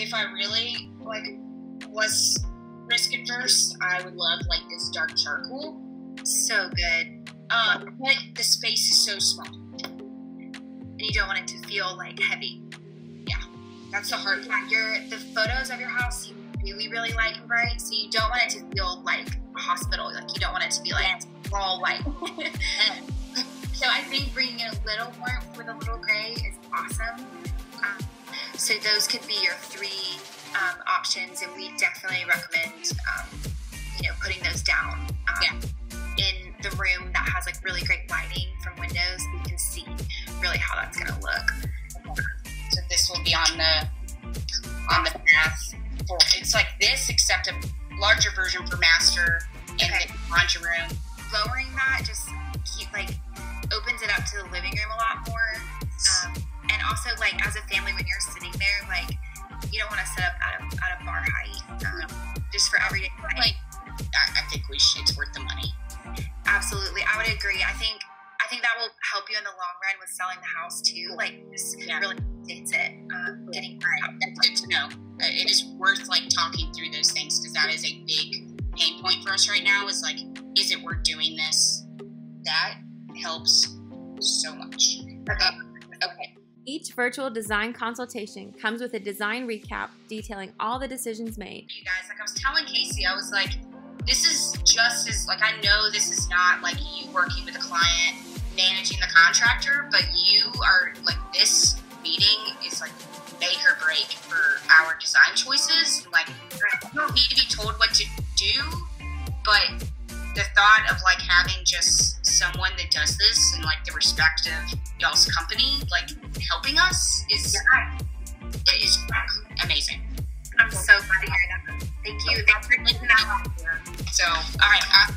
if I really was risk adverse, I would love this dark charcoal. So good. But the space is so small. And you don't want it to feel heavy. Yeah, that's the hard part. The photos of your house you really, really light and bright, so you don't want it to feel like a hospital. You don't want it to be all white. So I think bringing in a little warmth with a little gray is awesome. So those could be your 3 options, and we definitely recommend, putting those down. In the room that has really great lighting from windows, we can see really how that's going to look. So this will be on the path. It's like this, except a larger version for master and the laundry room. Lowering that just opens it up to the living room a lot more. And also, as a family, when you're sitting there, you don't want to sit up at a bar height. Just for everyday life. I think it's worth the money. Absolutely, I would agree. I think that will help you in the long run with selling the house too. This really states it. Getting right. That's good to know. It is worth talking through those things, because that is a big pain point for us right now. Is it worth doing this? That helps so much. Okay. Each virtual design consultation comes with a design recap detailing all the decisions made. You guys, I was telling Casey, I was this is just as, I know this is not you working with a client, managing the contractor, but you are, this meeting is, make or break for our design choices. I don't need to be told what to do, but the thought of, having just someone that does this and, the respect of y'all's company, helping us is amazing. I'm so glad to hear that. Thank you. Thanks for taking that. So, all right.